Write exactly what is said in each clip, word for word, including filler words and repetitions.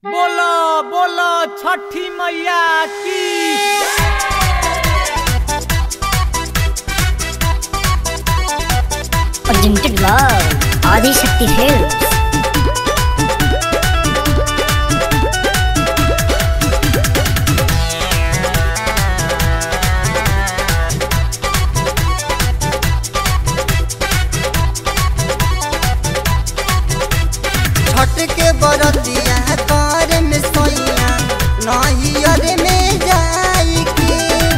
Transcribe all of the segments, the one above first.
बोलो बोलो छठी मैया की। Presented by Adi Shakti Films. Chhath के बरतिया कर में सोइया नहियर में जाई के।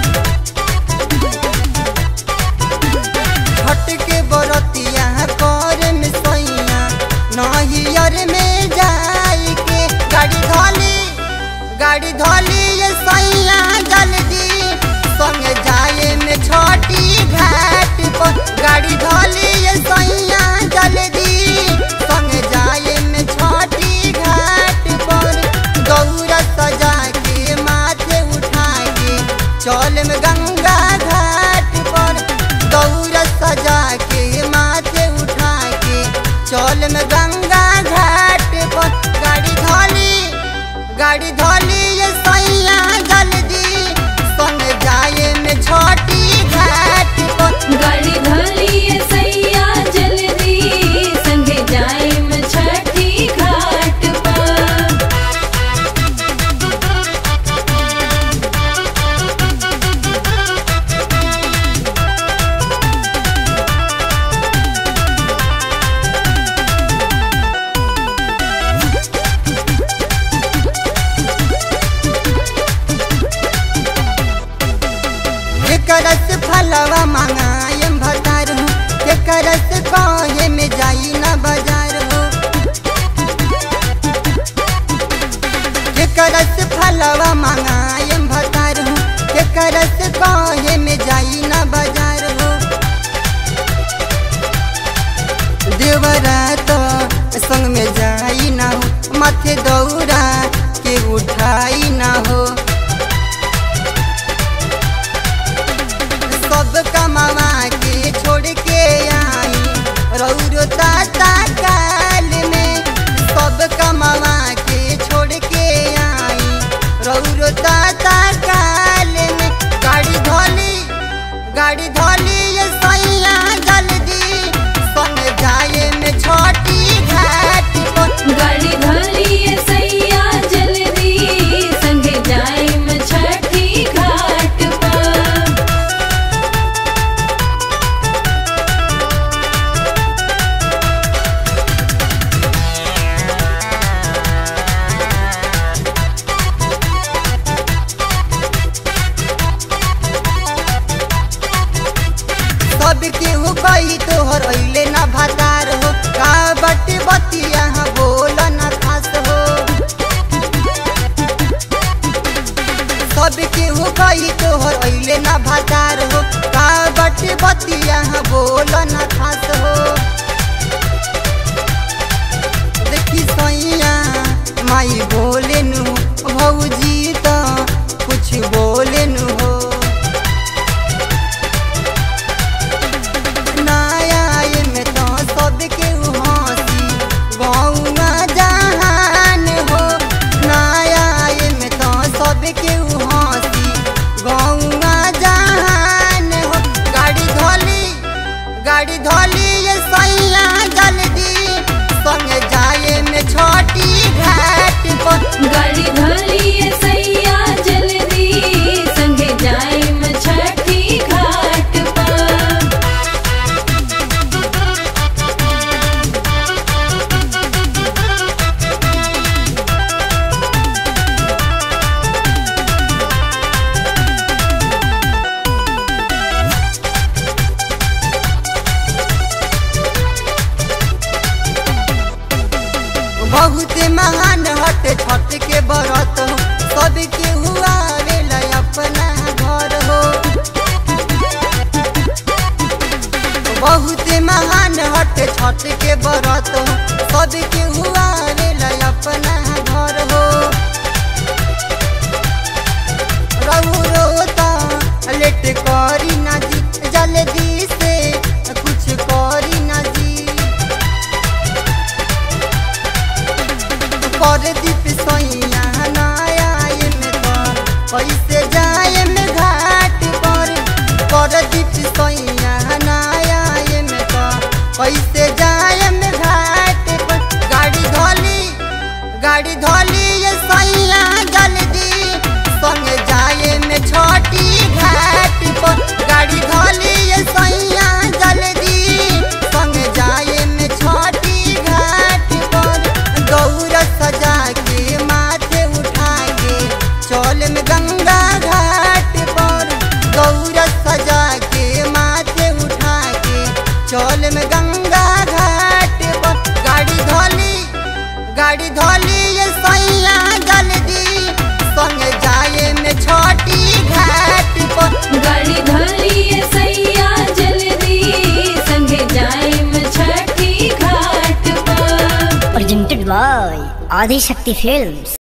छठ के बरतिया कर में सोइया नहियर में जाई के। गाड़ी धोली गाड़ी धोली ये सैया जल्दी संग जाए में छोटी घाट पर। गाड़ी धोली ये सैया जल्दी संग जाए में छोटी घाट पर। गौरा सजा के माथे उठा के चल में गंगा घाट पर। गौरा सजा के माथे उठा के चल में गंगा घाट पर। गाड़ी धोली गाड़ी धोली ये सैया जल्दी संग जाए में छोटी घाट पर। गाड़ी धोली ये सैया जल्दी संगे जाए में छठी घाट पर। करस फलवा मंगायम भतार हो के करस कहे में जाई ना बाजार हो। के करस फलवा मंगायम भतार हो के करस कहे में जाई ना बाजार हो। देवरा तो संग में जाई ना हो माथे दौड़ा के उठाई ना हो। सब कमावा के छोड़ के आई रौरो ताता काल में। सब कमावा के छोड़ के आई रौरो ताता काल में। गाड़ी धोली गाड़ी धोली ये सैया जल्दी संग जाए में छोटी घाट पर। गाड़ी धोली ये सैया जल्दी संगे जाए में छठी घाट पर। सब केहू कही तोहर अइले ना भतार हो। का बटी बतिया बोल ना खास हो। सब केहू कही तोहर अइले ना भतार हो। का बटी बतिया बोल ना खास हो। देखी सैया माई बोले नु भौजी तो कुछ बोले नु हो। गाड़ी धोली ये सैया जल्दी संग जाए में छोटी घाट पर। गाड़ी धोली ये सैया जल्दी संगे जाए में छठी घाट पर। बहुत महान हट छठ के बरत हो। सबके हुआ वेला अपना घर हो। बहुत महान हट छठ के बरत हो। सबके हुआ वेला अपना घर हो। रहु रोता लेट करी ना जी जल्दी से कुछ करी ना जी। पर दीप सही गाड़ी धोली सैया जल्दी संग जाए में छोटी घाट पर गाड़ी धोली सैया जल्दी संग जाए में छोटी घाट पर गौर सजा के माथे उठा के चल में गंगा घाट पर गौर सजा के माथे उठा के चल में गंगा घाट पर गाड़ी धोली गाड़ी धोली सैया जल्दी संग जाए में छोटी घाट पर गाड़ी धोली सैया जल्दी संगे जाइम छठी घाट पर। Presented by Adi Shakti Films.